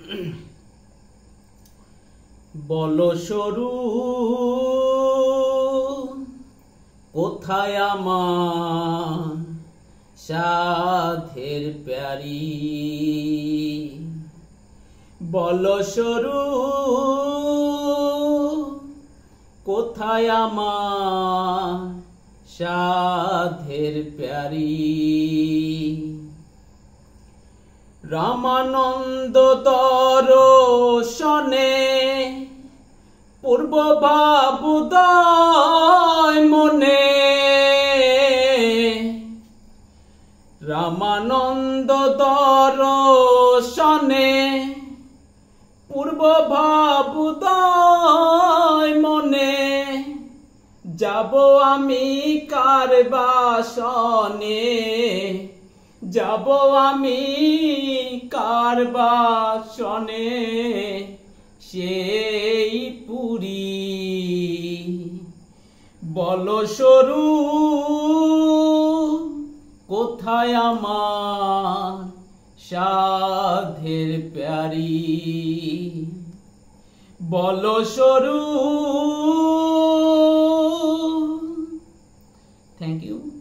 বলো সরু কোথায় আমার সাধের প্যারি, বলো সরু কোথায় আমার সাধের প্যারি। রামানন্দ দর্শনে পূর্ব ভাবুদয় মনে, রামানন্দ দর্শনে পূর্ব ভাবুদয় মনে, যাব আমি কার বাসনে, যাব আমি কার বাসনে, সেই পুরী। বলো সরু কোথায় আমার সাধের প্যারি, বলো সরু। Thank you.